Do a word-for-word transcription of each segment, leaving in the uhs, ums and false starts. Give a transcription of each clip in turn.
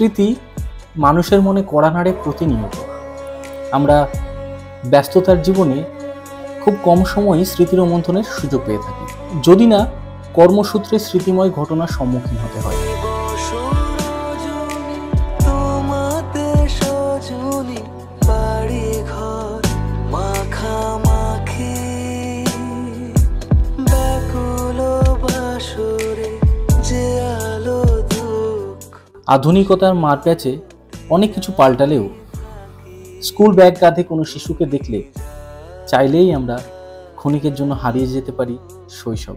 স্মৃতি মানুষের মনে কড়া নাড়ে প্রতিনিয়ত। আমরা ব্যস্ততার জীবনে খুব কম সময়ই স্মৃতি রোমন্থনের সুযোগ পেয়ে থাকি, যদি না কর্মসূত্রে স্মৃতিময় ঘটনার সম্মুখীন হতে হয়। আধুনিকতার মারপ্যাচে অনেক কিছু পাল্টালেও স্কুল ব্যাগ কাঁধে কোনো শিশুকে দেখলে চাইলেই আমরা ক্ষণিকের জন্য হারিয়ে যেতে পারি শৈশব।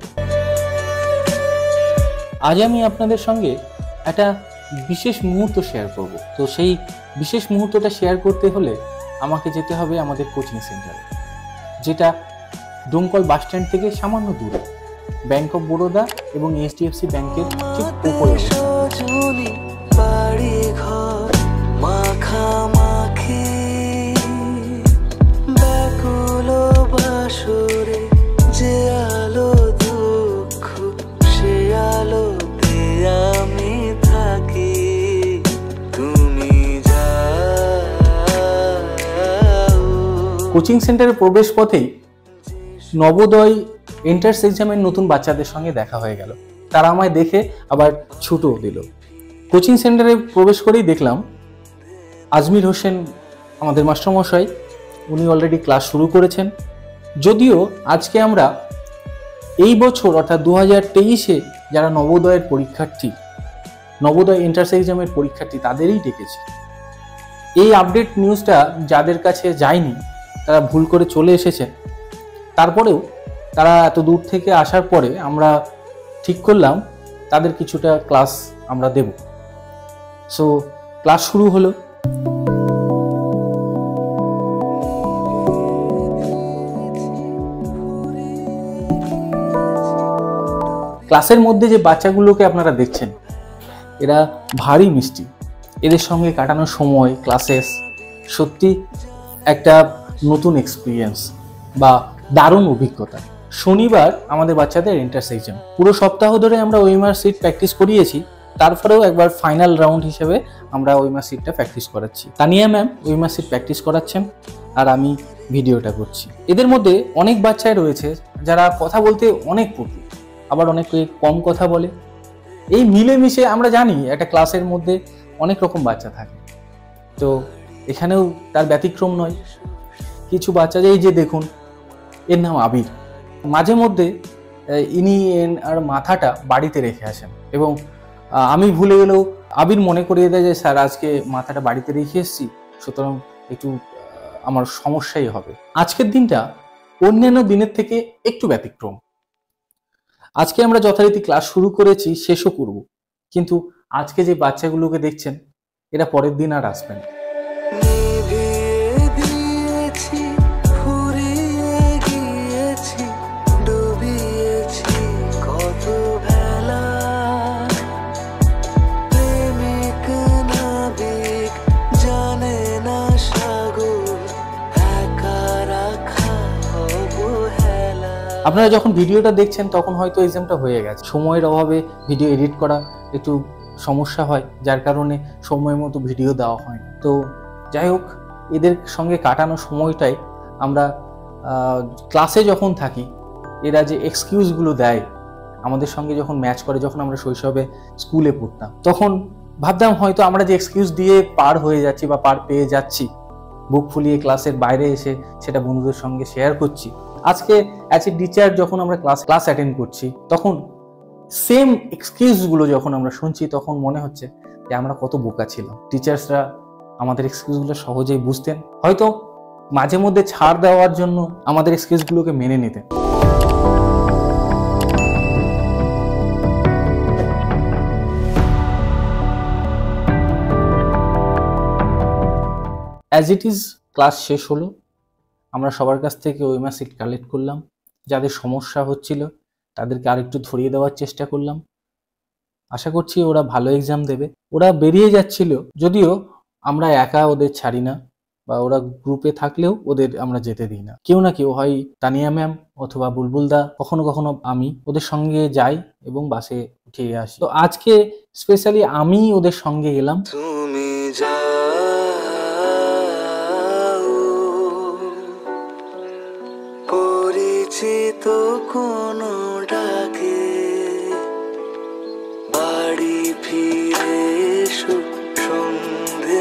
আজ আমি আপনাদের সঙ্গে একটা বিশেষ মুহূর্ত শেয়ার করব। তো সেই বিশেষ মুহূর্তটা শেয়ার করতে হলে আমাকে যেতে হবে আমাদের কোচিং সেন্টারে, যেটা ডোমকল বাস স্ট্যান্ড থেকে সামান্য দূরে, ব্যাংক অফ বরোদা এবং এইচডিএফসি ব্যাংকের ঠিক উপরে। কোচিং সেন্টারের প্রবেশ পথেই নবোদয় এন্ট্রান্স এক্সামের নতুন বাচ্চাদের সঙ্গে দেখা হয়ে গেল। তারা আমায় দেখে আবার ছুটও দিল। কোচিং সেন্টারে প্রবেশ করেই দেখলাম আজমির হোসেন আমাদের মাস্টারমশাই, উনি অলরেডি ক্লাস শুরু করেছেন। যদিও আজকে আমরা এই বছর অর্থাৎ দু হাজার তেইশে যারা নবোদয়ের পরীক্ষার্থী, নবোদয় এন্ট্রান্স এক্সামের পরীক্ষার্থী, তাদেরই ডেকেছি। এই আপডেট নিউজটা যাদের কাছে যায়নি তারা ভুল করে চলে এসেছে। তারপরেও তারা এত দূর থেকে আসার পরে আমরা ঠিক করলাম তাদের কিছুটা ক্লাস আমরা দেব। সো ক্লাস শুরু হলো। ক্লাসের মধ্যে যে বাচ্চাগুলোকে আপনারা দেখছেন, এরা ভারী মিষ্টি। এদের সঙ্গে কাটানোর সময়, ক্লাসেস সত্যি একটা নতুন এক্সপিরিয়েন্স বা দারুণ অভিজ্ঞতা। শনিবার আমাদের বাচ্চাদের এন্ট্রান্স এক্সাম। পুরো সপ্তাহ ধরে আমরা ওএমআর সিট প্র্যাকটিস করিয়েছি, তারপরেও একবার ফাইনাল রাউন্ড হিসেবে আমরা ওএমআর সিটটা প্র্যাকটিস করাচ্ছি। Tania ma'am OMR sheet practice করাচ্ছেন আর আমি ভিডিওটা করছি। এদের মধ্যে অনেক বাচ্চাই রয়েছে যারা কথা বলতে অনেক পটু, আবার অনেকে কম কথা বলে। এই মিলেমিশে আমরা জানি একটা ক্লাসের মধ্যে অনেক রকম বাচ্চা থাকে, তো এখানেও তার ব্যতিক্রম নয়। কিছু বাচ্চা এই যে দেখুন, এর নাম আবির। মাঝে মধ্যে ইনি আর মাথাটা বাড়িতে রেখে আসেন এবং আমি ভুলে গেলেও আবির মনে করিয়ে দেয় যে স্যার আজকে মাথাটা বাড়িতে রেখে এসেছি, সুতরাং একটু আমার সমস্যাই হবে। আজকের দিনটা অন্যান্য দিনের থেকে একটু ব্যতিক্রম। আজকে আমরা যথারীতি ক্লাস শুরু করেছি, শেষও করব, কিন্তু আজকে যে বাচ্চাগুলোকে দেখছেন এরা পরের দিন আর আসবেন। আপনারা যখন ভিডিওটা দেখছেন তখন হয়তো এক্সামটা হয়ে গেছে। সময়ের অভাবে ভিডিও এডিট করা একটু সমস্যা হয়, যার কারণে সময় মতো ভিডিও দেওয়া হয়। তো যাই হোক, এদের সঙ্গে কাটানো সময়টাই আমরা ক্লাসে যখন থাকি, এরা যে এক্সকিউজগুলো দেয় আমাদের সঙ্গে যখন ম্যাচ করে, যখন আমরা শৈশবে স্কুলে পড়তাম তখন ভাবতাম হয়তো আমরা যে এক্সকিউজ দিয়ে পার হয়ে যাচ্ছি বা পার পেয়ে যাচ্ছি, বুক ফুলিয়ে ক্লাসের বাইরে এসে সেটা বন্ধুদের সঙ্গে শেয়ার করছি। আজকে অ্যাজ এ টিচার যখন আমরা ক্লাস ক্লাস অ্যাটেন্ড করছি, তখন সেম এক্সকিউজগুলো যখন আমরা শুনছি তখন মনে হচ্ছে যে আমরা কত বোকা ছিলাম। টিচার্সরা আমাদের এক্সকিউজগুলো সহজেই বুঝতেন, হয়তো মাঝে মধ্যে ছাড় দেওয়ার জন্য আমাদের এক্সকিউজগুলোকে মেনে নিতেন। অ্যাজ ইট ইজ ক্লাস শেষ হলো। আমরা সবার কাছ থেকে ওএমআর সিট কালেক্ট করলাম। যাদের সমস্যা হচ্ছিল তাদেরকে আরেকটু ধরিয়ে দেওয়ার চেষ্টা করলাম। আশা করছি ওরা ভালো এক্সাম দেবে। ওরা বেরিয়ে যাচ্ছিল, যদিও আমরা একা ওদের ছাড়ি না, বা ওরা গ্রুপে থাকলেও ওদের আমরা যেতে দিই না। কেউ না কেউ, হয় তানিয়া ম্যাম অথবা বুলবুলদা, কখনো কখনো আমি ওদের সঙ্গে যাই এবং বাসে উঠে আসি। তো আজকে স্পেশালি আমি ওদের সঙ্গে এলাম। তুমি যাও পরিচিত কোনো ডাকে, বাড়ি ফিরে এসো সন্ধে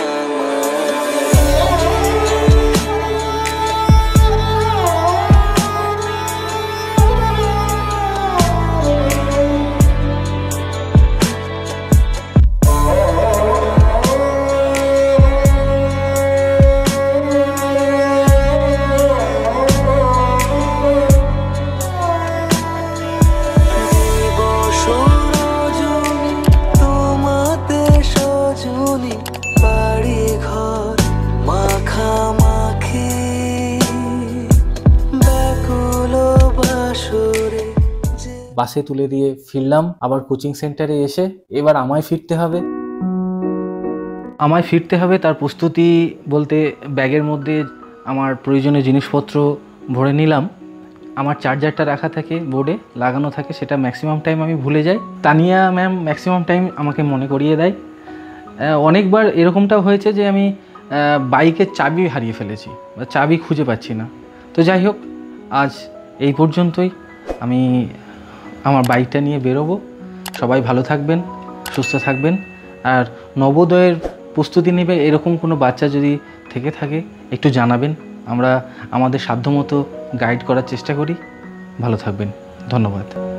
বাসে তুলে দিয়ে ফিরলাম আবার কোচিং সেন্টারে এসে। এবার আমায় ফিরতে হবে আমায় ফিরতে হবে তার প্রস্তুতি বলতে ব্যাগের মধ্যে আমার প্রয়োজনীয় জিনিসপত্র ভরে নিলাম। আমার চার্জারটা রাখা থাকে বোর্ডে লাগানো থাকে, সেটা ম্যাক্সিমাম টাইম আমি ভুলে যাই। তানিয়া ম্যাম ম্যাক্সিমাম টাইম আমাকে মনে করিয়ে দেয়। অনেকবার এরকমটাও হয়েছে যে আমি বাইকের চাবি হারিয়ে ফেলেছি বা চাবি খুঁজে পাচ্ছি না। তো যাই হোক, আজ এই পর্যন্তই। আমি আমার বাইকটা নিয়ে বেরোবো। সবাই ভালো থাকবেন, সুস্থ থাকবেন। আর নবোদয়ের প্রস্তুতি নেবে এরকম কোনো বাচ্চা যদি থেকে থাকে একটু জানাবেন, আমরা আমাদের সাধ্যমতো গাইড করার চেষ্টা করি। ভালো থাকবেন, ধন্যবাদ।